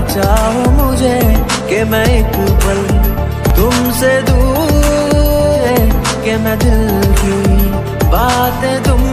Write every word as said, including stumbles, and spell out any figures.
चाहो मुझे कि मैं एक पल तुमसे दूर है, कि मैं दिल की बातें तुम